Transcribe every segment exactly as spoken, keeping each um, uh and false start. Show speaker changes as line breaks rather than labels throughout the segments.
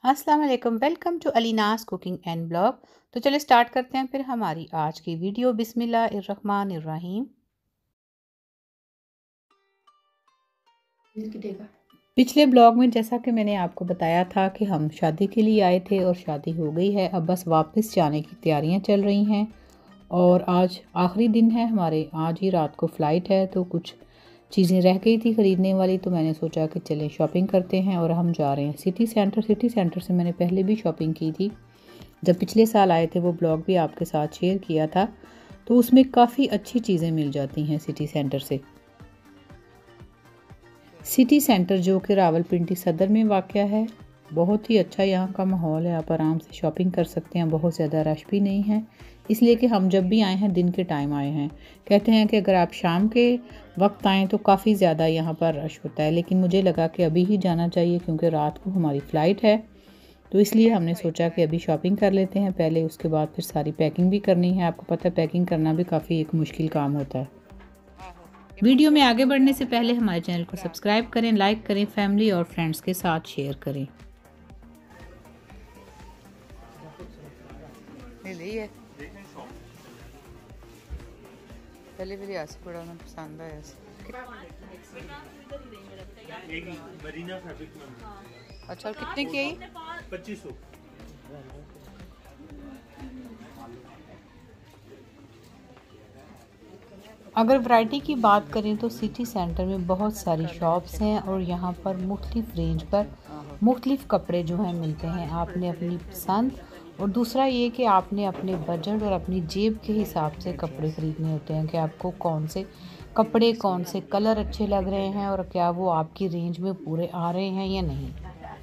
अस्सलाम वालेकुम, welcome to Alina's cooking and blog. तो चलिए स्टार्ट करते हैं फिर हमारी आज की वीडियो। बिस्मिल्लाहिर्रहमानिर्रहीम। पिछले ब्लॉग में जैसा कि मैंने आपको बताया था कि हम शादी के लिए आए थे और शादी हो गई है। अब बस वापस जाने की तैयारियां चल रही हैं और आज आखिरी दिन है हमारे। आज ही रात को फ़्लाइट है तो कुछ चीज़ें रह गई थी ख़रीदने वाली, तो मैंने सोचा कि चलें शॉपिंग करते हैं और हम जा रहे हैं सिटी सेंटर। सिटी सेंटर से मैंने पहले भी शॉपिंग की थी, जब पिछले साल आए थे वो ब्लॉग भी आपके साथ शेयर किया था। तो उसमें काफ़ी अच्छी चीज़ें मिल जाती हैं सिटी सेंटर से। सिटी सेंटर जो कि रावलपिंडी सदर में वाक़या है, बहुत ही अच्छा यहाँ का माहौल है। आप आराम से शॉपिंग कर सकते हैं, बहुत ज़्यादा रश भी नहीं है, इसलिए कि हम जब भी आए हैं दिन के टाइम आए हैं। कहते हैं कि अगर आप शाम के वक्त आएँ तो काफ़ी ज़्यादा यहाँ पर रश होता है, लेकिन मुझे लगा कि अभी ही जाना चाहिए क्योंकि रात को हमारी फ़्लाइट है। तो इसलिए हमने सोचा कि अभी शॉपिंग कर लेते हैं पहले, उसके बाद फिर सारी पैकिंग भी करनी है। आपको पता है पैकिंग करना भी काफ़ी एक मुश्किल काम होता है। वीडियो में आगे बढ़ने से पहले हमारे चैनल को सब्सक्राइब करें, लाइक करें, फैमिली और फ्रेंड्स के साथ शेयर करें। पहले भी लिया से बड़ा पसंद आया। अच्छा, और कितने की है? पच्चीस सौ। अगर वैरायटी की बात करें तो सिटी सेंटर में बहुत सारी शॉप्स हैं और यहाँ पर मुख्तलिफ रेंज पर मुख्तलिफ कपड़े जो हैं मिलते हैं। आपने अपनी पसंद और दूसरा ये कि आपने अपने बजट और अपनी जेब के हिसाब से कपड़े ख़रीदने होते हैं कि आपको कौन से कपड़े, कौन से कलर अच्छे लग रहे हैं और क्या वो आपकी रेंज में पूरे आ रहे हैं या नहीं।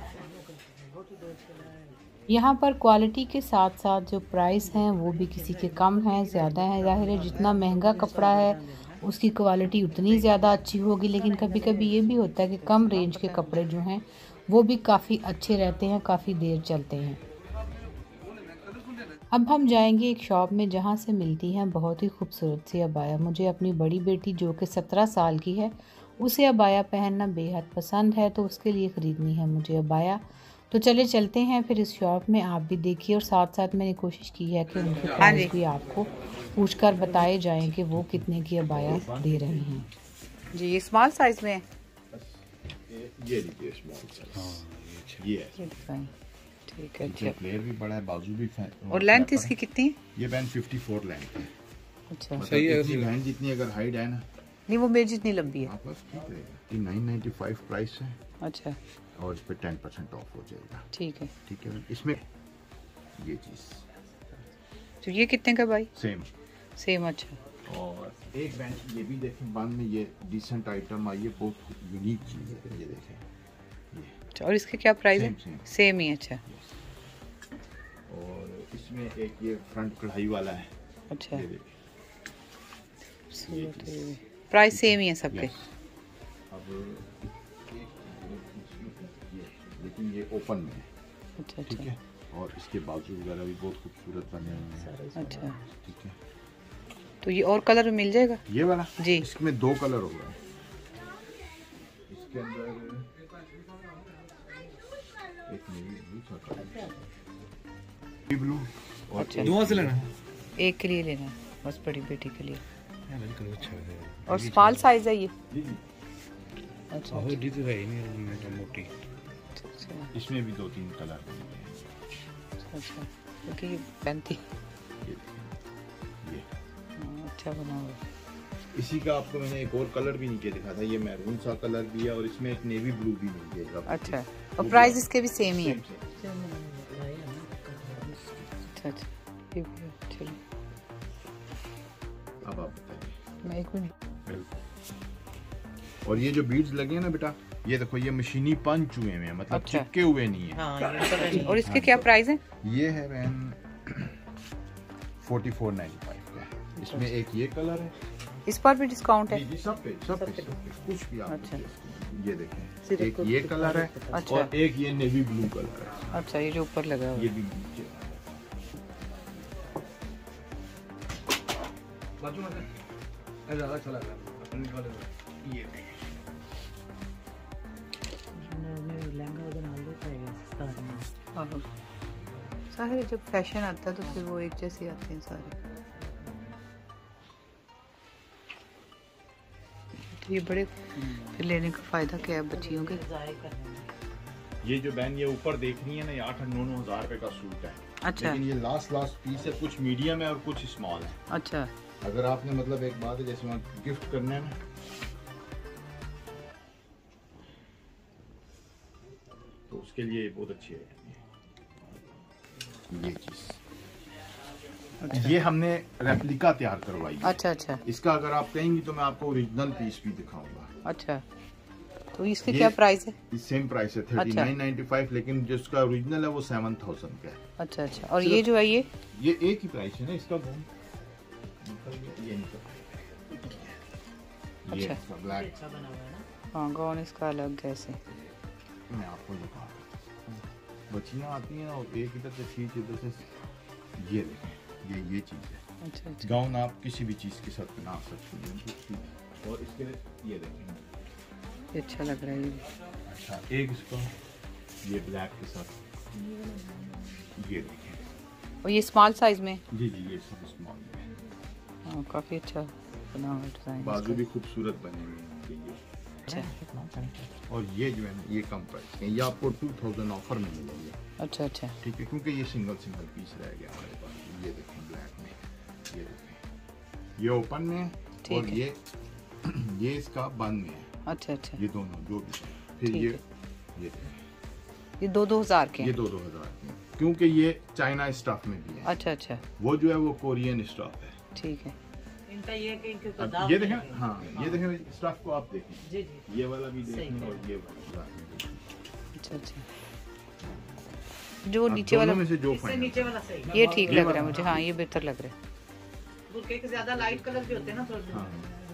यहाँ पर क्वालिटी के साथ साथ जो प्राइस हैं वो भी किसी के कम हैं, ज़्यादा है। ज़ाहिर है जितना महंगा कपड़ा है उसकी क्वालिटी उतनी ज़्यादा अच्छी होगी, लेकिन कभी कभी ये भी होता है कि कम रेंज के कपड़े जो हैं वो भी काफ़ी अच्छे रहते हैं, काफ़ी देर चलते हैं। अब हम जाएंगे एक शॉप में जहाँ से मिलती हैं बहुत ही खूबसूरत सी अबाया। मुझे अपनी बड़ी बेटी जो कि सत्रह साल की है उसे अबाया पहनना बेहद पसंद है, तो उसके लिए ख़रीदनी है मुझे अबाया। तो चले चलते हैं फिर इस शॉप में, आप भी देखिए और साथ साथ मैंने कोशिश की है कि उनके प्राइस भी आपको पूछकर बताए जाएं कि वो कितने की अबाया दे रहे हैं। जी, ये स्मॉल साइज में है।
ये देखिए स्मॉल साइज, ये है।
ठीक है, अच्छा।
फ्लेयर भी बड़ा है, बाजू भी फै...
और लेंथ इसकी कितनी है?
ये बैंड चौवन लेंथ है।
अच्छा,
मतलब सही है। इतनी बैंड जितनी अगर हाइट है ना,
नहीं वो मेरी जितनी लंबी है।
बस ठीक रहेगा। नाइन नाइन्टी फाइव प्राइस है।
अच्छा,
और इस पे टेन परसेंट ऑफ हो जाएगा।
ठीक है,
ठीक है। इसमें ये चीज
तो ये कितने का भाई?
Same
same. अच्छा,
और एक बैंड ये भी देखें, बाद में ये डिसेंट आइटम आई है, बहुत यूनिक चीज है। ये देखें ये।
और इसके क्या प्राइस है?
सेम
सेम ही। अच्छा,
और इसमें एक ये फ्रंट कढ़ाई वाला है।
अच्छा,
ये
प्राइस सेम ही है सबके।
अब लेकिन ये ओपन में है।
अच्छा,
ठीक है। और इसके बाजू वगैरह भी बहुत खूबसूरत बने हुए हैं।
अच्छा,
ठीक है।
तो ये और कलर में मिल जाएगा?
ये वाला
जी,
इसमें दो कलर होगा। इसके अंदर एक नेवी ब्लू था, नेवी ब्लू और
अच्छा,
दो से लेना,
एक के लिए लेना है बस, बड़ी बेटी के लिए।
अच्छा है।
और स्मॉल साइज है ये? अच्छा,
बहुत डी तो है ही नहीं, मैं तो मोटी।
इसमें भी दो तीन कलर हैं।
अच्छा, क्योंकि ये पहनती
ये, ये
अच्छा बना हुआ।
इसी का आपको मैंने एक और कलर भी नीचे दिखा था, ये मैरून सा कलर भी है और इसमें एक नेवी ब्लू भी मिल जाएगा।
अच्छा, और प्राइस इसके भी सेम ही है? अच्छा, अच्छा, चलिए
अब आप बताइए।
मैं एक मिनट।
और ये जो बीड्स लगे हैं ना बेटा, ये देखो ये मशीनी पंच हुए हैं, मतलब
अच्छा,
चिपके हुए नहीं है।
हाँ, और इसके क्या प्राइस है?
ये है one forty four ninety five का। इसमें एक ये कलर है।
इस पर भी डिस्काउंट है?
जी, सब पे सब पे, सब पे कुछ भी आप।
अच्छा,
ये देखें, एक ये कलर है।
अच्छा,
और एक ये नेवी ब्लू कलर है।
अच्छा, ये जो ऊपर लगा हुआ
ये भी नीचे
बाजू में ज्यादा अच्छा लग रहा है। ये
आहो। सारे जब फैशन आता है तो फिर वो एक जैसे आते हैं सारे। तो ये बड़े फिर लेने का फ़ायदा क्या है बच्चियों के?
ये जो बहन ये ऊपर देख रही है ना, ये आठ नौ नौ हज़ार रुपए का सूट है।
अच्छा।
लेकिन ये लास्ट लास्ट पीस है, कुछ मीडियम है और कुछ स्मॉल है।
अच्छा।
अगर आपने मतलब एक बात है, जैसे मैं गिफ्ट करने है ना, तो उसके लिए बहुत अच्छी है ये चीज।
अच्छा।
ये हमने रेप्लिका तैयार करवाई है।
अच्छा अच्छा।
इसका अगर आप कहेंगी तो मैं आपको ओरिजिनल पीस भी दिखाऊंगा।
अच्छा, तो इसकी क्या प्राइस है?
सेम प्राइस है थर्टी नाइन नाइन्टी फाइव, लेकिन जिसका ओरिजिनल है वो सेवन थाउजेंड का है।
अच्छा अच्छा। और ये जो है ये
ये एक ही प्राइस है ना इसका। ये
अच्छा।
ये इसका ब्लैक।
हाँ, गाउन इसका अलग कैसे?
मैं आपको दिखा रहा हूँ। बच्चियाँ आती हैं और एक इधर से चीज इधर से, ये देखें, ये ये चीज है।
अच्छा अच्छा।
गाउन आप किसी भी चीज के साथ पहना सकते हैं। और इसके ये देखें,
ये अच्छा लग रहा है ये।
अच्छा, एक इसका ये ब्लैक के साथ, ये देखें।
और ये स्मॉल साइज में?
जी जी, ये सब स्मॉल में।
हाँ, काफी अच्छा बना हुआ डिजाइन।
बाजू भी खूबसूरत बने हुए हैं।
अच्छा।
और ये जो है ना, ये कम प्राइस है, ये आपको टू थाउजेंड ऑफर में मिलेंगे।
अच्छा अच्छा।
ठीक है, क्योंकि ये सिंगल सिंगल पीस रह गया हमारे पास। ये देखें ब्लैक में, ये देखें, ये ओपन में है और ये ये इसका बंद में है।
अच्छा अच्छा।
ये दोनों जो भी है। फिर ये ये
ये दो दो हजार के?
ये दो दो हजार के, क्योंकि ये चाइना स्टफ में भी है।
अच्छा अच्छा।
वो जो है वो कोरियन स्टफ है।
ठीक है।
इनका ये कि इनके
अब ये देखें, हाँ ये देखें स्टफ को आप देखें।
जी जी।
ये वाला भी देखें और ये वाला।
अच्छा अच्छा। जो नीचे वाला
में से जो
इससे नीचे वाला सही।
ये ठीक लग रहा है मुझे। हाँ, ये बेहतर लग रहा है।
बुरके के ज्यादा लाइट कलर के होते हैं ना थोड़े।
हाँ।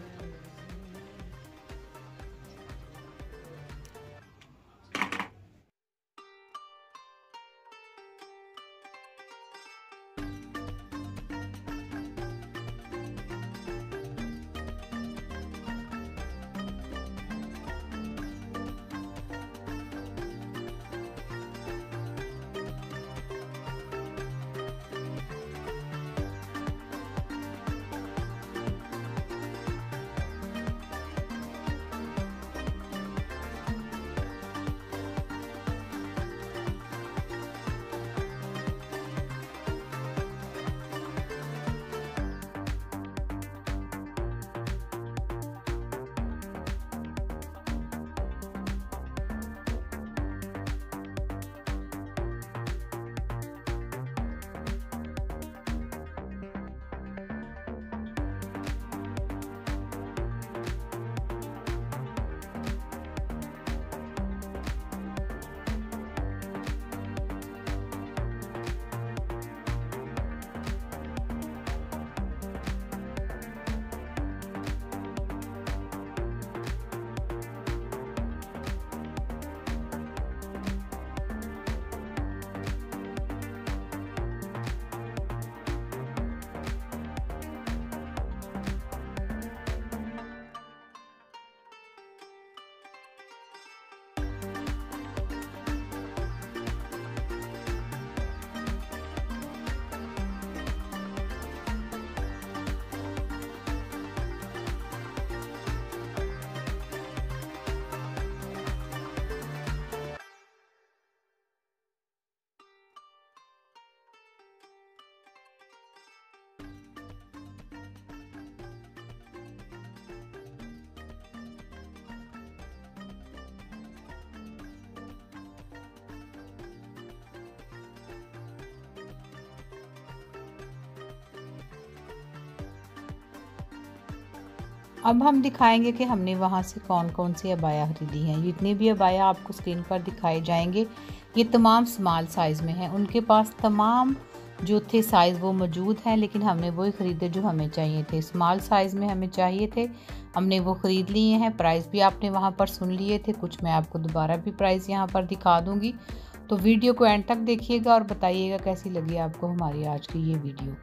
अब हम दिखाएंगे कि हमने वहाँ से कौन कौन सी अबाया खरीदी हैं। जितने भी अबाया आपको स्क्रीन पर दिखाए जाएंगे ये तमाम स्मॉल साइज़ में हैं। उनके पास तमाम जो थे साइज़ वो मौजूद हैं, लेकिन हमने वही ख़रीदे जो हमें चाहिए थे। स्मॉल साइज़ में हमें चाहिए थे, हमने वो ख़रीद लिए हैं। प्राइस भी आपने वहाँ पर सुन लिए थे, कुछ मैं आपको दोबारा भी प्राइस यहाँ पर दिखा दूँगी। तो वीडियो को एंड तक देखिएगा और बताइएगा कैसी लगी आपको हमारी आज की ये वीडियो।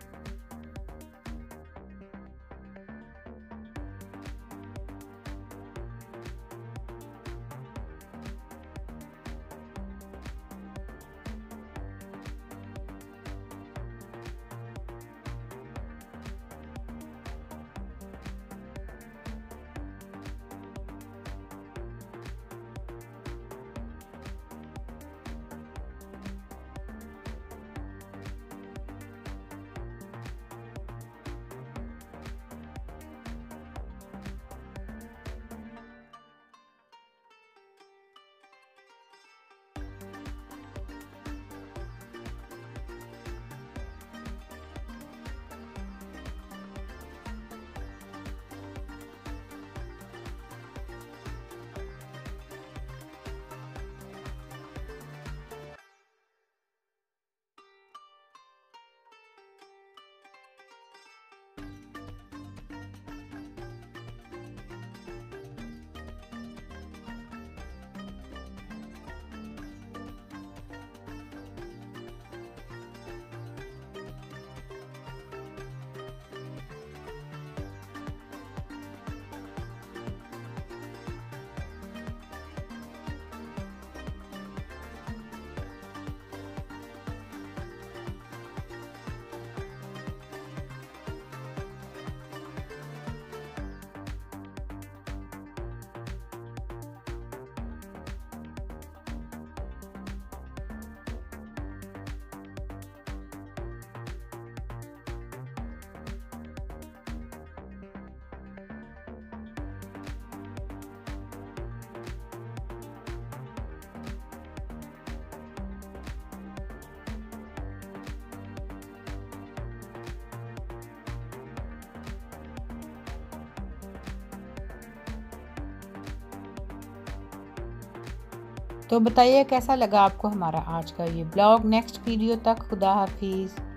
तो बताइए कैसा लगा आपको हमारा आज का ये ब्लॉग। नेक्स्ट वीडियो तक खुदा हाफिज़।